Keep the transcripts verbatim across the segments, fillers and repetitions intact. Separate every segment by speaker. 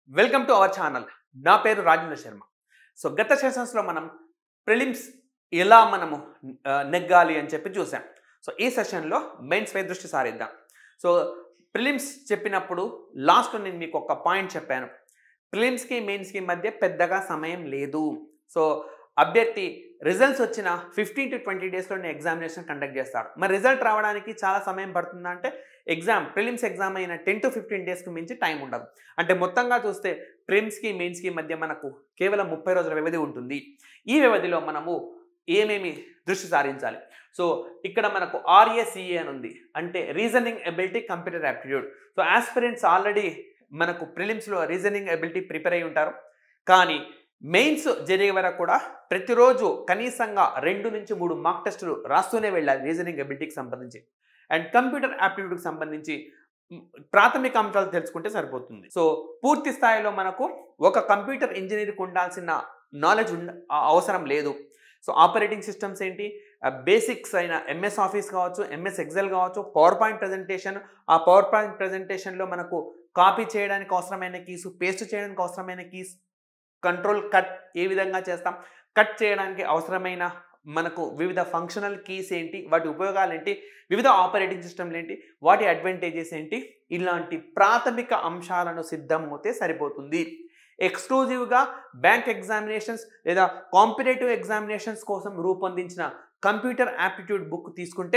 Speaker 1: Welcome to our channel. నా పేరు Rajendra Sharma. So గత సెషన్స్లో మనం ప్రిలిమ్స్ ఎలా మనము ఆ, నెగ్గాలి అని చెప్పి చూసాం. సో ఈ సెషన్లో మెయిన్స్ పై దృష్టి సారిద్దాం. సో ప్రిలిమ్స్ చెప్పినప్పుడు లాస్ట్లో నేను మీకు ఒక పాయింట్ చెప్పాను. ప్రిలిమ్స్కి మెయిన్స్కి మధ్య పెద్దగా సమయం లేదు. సో అభ్యర్థి రిజల్ట్స్ వచ్చిన ఫిఫ్టీన్ టు ట్వంటీ డేస్లోనే ఎగ్జామినేషన్ కండక్ట్ చేస్తాడు. మరి రిజల్ట్ రావడానికి చాలా సమయం పడుతుందా అంటే ఎగ్జామ్ ప్రిలిమ్స్ ఎగ్జామ్ అయిన టెన్ టు ఫిఫ్టీన్ డేస్కి మించి టైం ఉండదు. అంటే మొత్తంగా చూస్తే ప్రిలిమ్స్కి మెయిన్స్కి మధ్య మనకు కేవలం ముప్పై రోజుల వ్యవధి ఉంటుంది. ఈ వ్యవధిలో మనము ఏమేమి దృష్టి సారించాలి? సో ఇక్కడ మనకు ఆర్ఏసిఏ అని ఉంది, అంటే reasoning ability computer aptitude. So aspirants already మనకు ప్రిలిమ్స్లో రీజనింగ్ ఎబిలిటీ ప్రిపేర్ అయి ఉంటారు. కానీ మెయిన్స్ జరిగే వరకు కూడా ప్రతిరోజు కనీసంగా రెండు నుంచి మూడు మార్క్ టెస్టులు రాస్తూనే వెళ్ళాలి రీజనింగ్ ఎబిలిటీకి సంబంధించి. అండ్ కంప్యూటర్ యాప్టిట్యూడ్కి సంబంధించి ప్రాథమిక అంశాలు తెలుసుకుంటే సరిపోతుంది. సో పూర్తి స్థాయిలో మనకు ఒక కంప్యూటర్ ఇంజనీర్కి ఉండాల్సిన నాలెడ్జ్ ఉండ అవసరం లేదు. సో ఆపరేటింగ్ సిస్టమ్స్ ఏంటి, బేసిక్స్ అయిన ఎంఎస్ ఆఫీస్ కావచ్చు, ఎంఎస్ ఎక్సెల్ కావచ్చు, పవర్ పాయింట్ ప్రజెంటేషన్, ఆ పవర్ పాయింట్ ప్రజెంటేషన్లో మనకు కాపీ చేయడానికి అవసరమైన కీస్, పేస్ట్ చేయడానికి అవసరమైన కీస్, కంట్రోల్ కట్ ఏ విధంగా చేస్తాం, కట్ చేయడానికి అవసరమైన మనకు వివిధ ఫంక్షనల్ కీస్ ఏంటి, వాటి ఉపయోగాలు ఏంటి, వివిధ ఆపరేటింగ్ సిస్టమ్లు ఏంటి, వాటి అడ్వాంటేజెస్ ఏంటి, ఇలాంటి ప్రాథమిక అంశాలను సిద్ధం అవుతే సరిపోతుంది. ఎక్స్క్లూజివ్గా బ్యాంక్ ఎగ్జామినేషన్స్ లేదా కాంపిటేటివ్ ఎగ్జామినేషన్స్ కోసం రూపొందించిన కంప్యూటర్ యాప్టిట్యూడ్ బుక్ తీసుకుంటే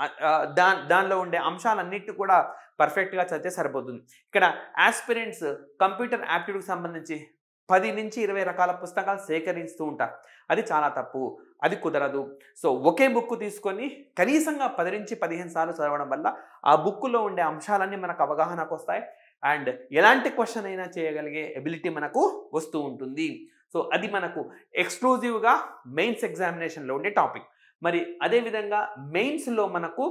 Speaker 1: దా దానిలో ఉండే అంశాలన్నిటిని కూడా పర్ఫెక్ట్గా చదివితే సరిపోతుంది. ఇక్కడ ఆస్పిరెంట్స్ కంప్యూటర్ యాప్టిట్యూడ్కి సంబంధించి పది నుంచి ఇరవై రకాల పుస్తకాలు సేకరిస్తూ ఉంటారు. అది చాలా తప్పు, అది కుదరదు. సో ఒకే బుక్ తీసుకొని కనీసంగా పది నుంచి పదిహేను సార్లు చదవడం వల్ల ఆ బుక్లో ఉండే అంశాలన్నీ మనకు అవగాహనకు వస్తాయి. అండ్ ఎలాంటి క్వశ్చన్ అయినా చేయగలిగే ఎబిలిటీ మనకు వస్తూ ఉంటుంది. సో అది మనకు ఎక్స్క్లూజివ్గా మెయిన్స్ ఎగ్జామినేషన్లో ఉండే టాపిక్. మరి అదేవిధంగా మెయిన్స్లో మనకు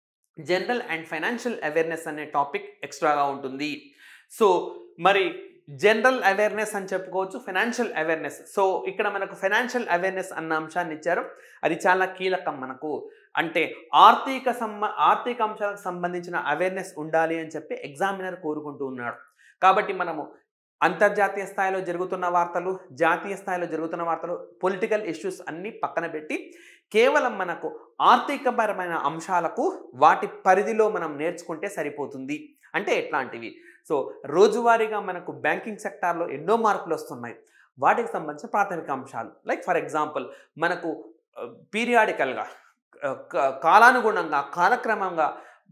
Speaker 1: జనరల్ అండ్ ఫైనాన్షియల్ అవేర్నెస్ అనే టాపిక్ ఎక్స్ట్రాగా ఉంటుంది. సో మరి జనరల్ అవేర్నెస్ అని చెప్పుకోవచ్చు, ఫైనాన్షియల్ అవేర్నెస్. సో ఇక్కడ మనకు ఫైనాన్షియల్ అవేర్నెస్ అన్న అంశాన్ని ఇచ్చారు. అది చాలా కీలకం మనకు. అంటే ఆర్థిక సంబ ఆర్థిక అంశాలకు సంబంధించిన అవేర్నెస్ ఉండాలి అని చెప్పి ఎగ్జామినర్ కోరుకుంటూ ఉన్నాడు. కాబట్టి మనము అంతర్జాతీయ స్థాయిలో జరుగుతున్న వార్తలు, జాతీయ స్థాయిలో జరుగుతున్న వార్తలు, పొలిటికల్ ఇష్యూస్ అన్నీ పక్కన పెట్టి కేవలం మనకు ఆర్థికపరమైన అంశాలకు వాటి పరిధిలో మనం నేర్చుకుంటే సరిపోతుంది. అంటే ఎట్లాంటివి? సో రోజువారీగా మనకు బ్యాంకింగ్ సెక్టార్లో ఎన్నో మార్పులు వస్తున్నాయి. వాటికి సంబంధించిన ప్రాథమిక అంశాలు, లైక్ ఫర్ ఎగ్జాంపుల్ మనకు పీరియాడికల్గా కాలానుగుణంగా కాలక్రమంగా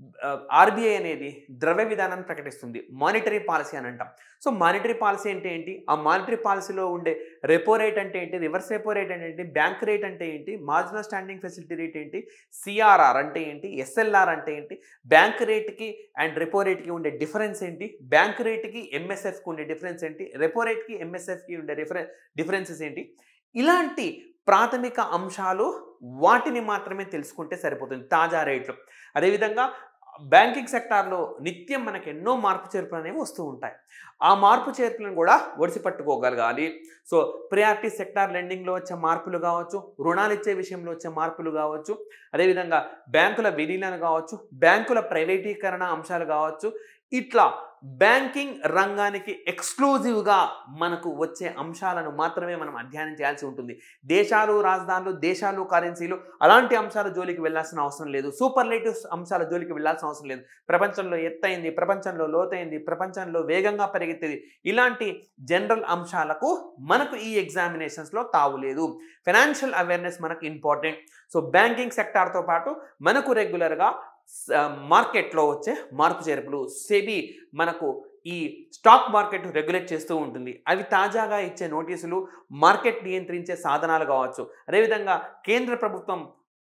Speaker 1: ఆర్బీఐ అనేది ద్రవ్య విధానాన్ని ప్రకటిస్తుంది, మానిటరీ పాలసీ అని అంటాం. సో మానిటరీ పాలసీ అంటే ఏంటి, ఆ మానిటరీ పాలసీలో ఉండే రెపో రేట్ అంటే ఏంటి, రివర్స్ రెపో రేట్ అంటే ఏంటి, బ్యాంక్ రేట్ అంటే ఏంటి, మార్జినల్ స్టాండింగ్ ఫెసిలిటీ రేట్ ఏంటి, సిఆర్ఆర్ అంటే ఏంటి, ఎస్ఎల్ఆర్ అంటే ఏంటి, బ్యాంక్ రేట్కి అండ్ రెపో రేట్కి ఉండే డిఫరెన్స్ ఏంటి, బ్యాంక్ రేట్కి ఎంఎస్ఎఫ్కి ఉండే డిఫరెన్స్ ఏంటి, రెపో రేట్కి ఎంఎస్ఎఫ్కి ఉండే డిఫరె డిఫరెన్సెస్ ఏంటి, ఇలాంటి ప్రాథమిక అంశాలు వాటిని మాత్రమే తెలుసుకుంటే సరిపోతుంది. తాజా రేట్లు, అదేవిధంగా బ్యాంకింగ్ సెక్టార్లో నిత్యం మనకు ఎన్నో మార్పు చేర్పులు అనేవి వస్తూ ఉంటాయి. ఆ మార్పు చేర్పులను కూడా ఒడిసి పట్టుకోగలగాలి. సో ప్రియారిటీ సెక్టార్ లెండింగ్లో వచ్చే మార్పులు కావచ్చు, రుణాలు ఇచ్చే విషయంలో వచ్చే మార్పులు కావచ్చు, అదేవిధంగా బ్యాంకుల విలీనం కావచ్చు, బ్యాంకుల ప్రైవేటీకరణ అంశాలు కావచ్చు, ఇట్లా బ్యాంకింగ్ రంగానికి ఎక్స్క్లూజివ్గా మనకు వచ్చే అంశాలను మాత్రమే మనం అధ్యయనం చేయాల్సి ఉంటుంది. దేశాలు, రాజధానులు, దేశాలు, కరెన్సీలు అలాంటి అంశాల జోలికి వెళ్ళాల్సిన అవసరం లేదు. సూపర్లేటివ్స్ అంశాల జోలికి వెళ్ళాల్సిన అవసరం లేదు. ప్రపంచంలో ఎత్తైంది, ప్రపంచంలో లోతైంది, ప్రపంచంలో వేగంగా పరిగెత్తేది, ఇలాంటి జనరల్ అంశాలకు మనకు ఈ ఎగ్జామినేషన్స్లో తావు లేదు. ఫైనాన్షియల్ అవేర్నెస్ మనకు ఇంపార్టెంట్. సో బ్యాంకింగ్ సెక్టార్తో పాటు మనకు రెగ్యులర్గా మార్కెట్లో వచ్చే మార్పు చేర్పులు, సెబీ మనకు ఈ స్టాక్ మార్కెట్ రెగ్యులేట్ చేస్తూ ఉంటుంది. అవి తాజాగా ఇచ్చే నోటీసులు, మార్కెట్ నియంత్రించే సాధనాలు కావచ్చు. అదేవిధంగా కేంద్ర ప్రభుత్వం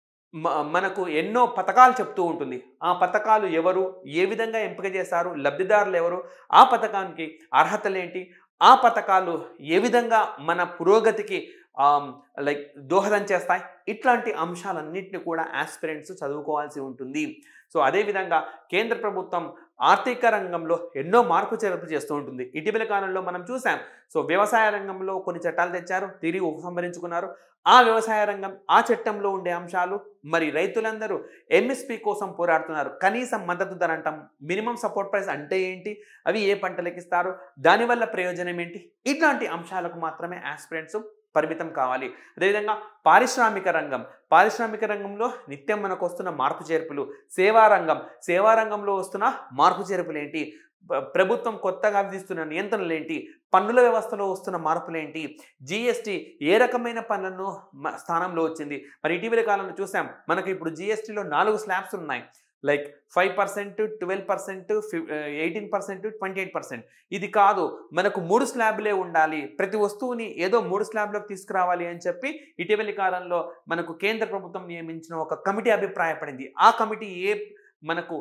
Speaker 1: మనకు ఎన్నో పథకాలు చెప్తూ ఉంటుంది. ఆ పథకాలు ఎవరు, ఏ విధంగా ఎంపిక చేశారు, లబ్ధిదారులు ఎవరు, ఆ పథకానికి అర్హతలు ఏంటి, ఆ పథకాలు ఏ విధంగా మన పురోగతికి లైక్ దోహదం చేస్తాయి, ఇట్లాంటి అంశాలన్నింటినీ కూడా ఆస్పిరెంట్స్ చదువుకోవాల్సి ఉంటుంది. సో అదేవిధంగా కేంద్ర ప్రభుత్వం ఆర్థిక రంగంలో ఎన్నో మార్పు చేర్పు చేస్తూ ఉంటుంది. ఇటీవల కాలంలో మనం చూసాం. సో వ్యవసాయ రంగంలో కొన్ని చట్టాలు తెచ్చారు, తిరిగి ఉపసంహరించుకున్నారు. ఆ వ్యవసాయ రంగం, ఆ చట్టంలో ఉండే అంశాలు, మరి రైతులందరూ ఎంఎస్పి కోసం పోరాడుతున్నారు. కనీసం మద్దతు ధర అంటాం, మినిమం సపోర్ట్ ప్రైస్ అంటే ఏంటి, అవి ఏ పంటలకు ఇస్తారు, దానివల్ల ప్రయోజనం ఏంటి, ఇట్లాంటి అంశాలకు మాత్రమే ఆస్పిరెంట్స్ పరిమితం కావాలి. అదేవిధంగా పారిశ్రామిక రంగం, పారిశ్రామిక రంగంలో నిత్యం మనకు వస్తున్న మార్పు చేర్పులు, సేవా రంగం, సేవా రంగంలో వస్తున్న మార్పు చేర్పులు ఏంటి, ప్రభుత్వం కొత్తగా విధిస్తున్న నియంత్రణలు ఏంటి, పన్నుల వ్యవస్థలో వస్తున్న మార్పులు ఏంటి, జిఎస్టీ ఏ రకమైన పన్నులను స్థానంలో వచ్చింది. మరి ఇటీవల కాలంలో చూసాం, మనకి ఇప్పుడు జిఎస్టీలో నాలుగు స్లాబ్స్ ఉన్నాయి. Like five percent twelve percent eighteen percent twenty eight percent ఇది కాదు, మనకు మూడు స్లాబ్లే ఉండాలి, ప్రతి వస్తువుని ఏదో మూడు స్లాబ్లోకి తీసుకురావాలి అని చెప్పి ఇటీవలి కాలంలో మనకు కేంద్ర ప్రభుత్వం నియమించిన ఒక కమిటీ అభిప్రాయపడింది. ఆ కమిటీ ఏ మనకు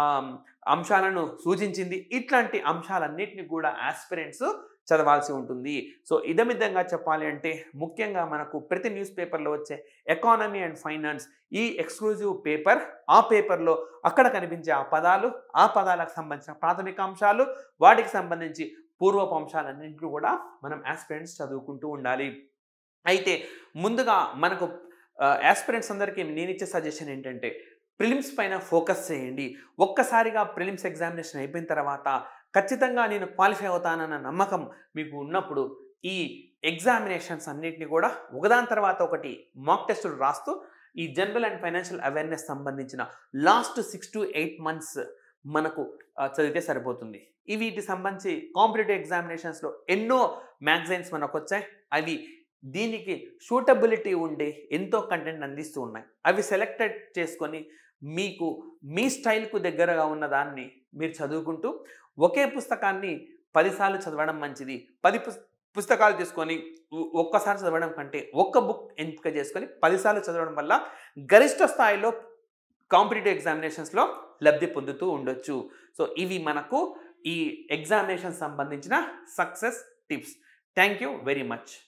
Speaker 1: అంశాలను సూచించింది. ఇట్లాంటి అంశాలన్నింటినీ కూడా ఆస్పిరెంట్స్ చదవాల్సి ఉంటుంది. సో ఇదమిద్దంగా చెప్పాలి అంటే ముఖ్యంగా మనకు ప్రతి న్యూస్ పేపర్లో వచ్చే ఎకానమీ అండ్ ఫైనాన్స్ ఈ ఎక్స్క్లూజివ్ పేపర్, ఆ పేపర్లో అక్కడ కనిపించే ఆ పదాలు, ఆ పదాలకు సంబంధించిన ప్రాథమిక అంశాలు, వాటికి సంబంధించి పూర్వపు అంశాలన్నింటినీ కూడా మనం ఆస్పిరెంట్స్ చదువుకుంటూ ఉండాలి. అయితే ముందుగా మనకు ఆస్పిరెంట్స్ అందరికీ నేను ఇచ్చే సజెషన్ ఏంటంటే ప్రిలిమ్స్ పైన ఫోకస్ చేయండి. ఒక్కసారిగా ప్రిలిమ్స్ ఎగ్జామినేషన్ అయిపోయిన తర్వాత ఖచ్చితంగా నేను క్వాలిఫై అవుతానన్న నమ్మకం మీకు ఉన్నప్పుడు ఈ ఎగ్జామినేషన్స్ అన్నిటిని కూడా ఒకదాని తర్వాత ఒకటి మాక్ టెస్టులు రాస్తూ ఈ జనరల్ అండ్ ఫైనాన్షియల్ అవేర్నెస్ సంబంధించిన last six to eight months మనకు చదివితే సరిపోతుంది. ఈ వీటి సంబంధించి కాంపిటేటివ్ ఎగ్జామినేషన్స్లో ఎన్నో మ్యాగజైన్స్ మనకు వచ్చాయి. అవి దీనికి సూటబిలిటీ ఉండే ఎంతో కంటెంట్ అందిస్తూ ఉన్నాయి. అవి సెలెక్టెడ్ చేసుకొని మీకు మీ స్టైల్కు దగ్గరగా ఉన్న దాన్ని మీరు చదువుకుంటూ ఒకే పుస్తకాన్ని పదిసార్లు చదవడం మంచిది. పది పుస్తకాలు తీసుకొని ఒక్కసారి చదవడం కంటే ఒక్క బుక్ ఎంపిక చేసుకొని పదిసార్లు చదవడం వల్ల గరిష్ట స్థాయిలో కాంపిటేటివ్ ఎగ్జామినేషన్స్లో లబ్ధి పొందుతూ ఉండొచ్చు. సో ఇవి మనకు ఈ ఎగ్జామినేషన్ సంబంధించిన success tips. Thank you very much.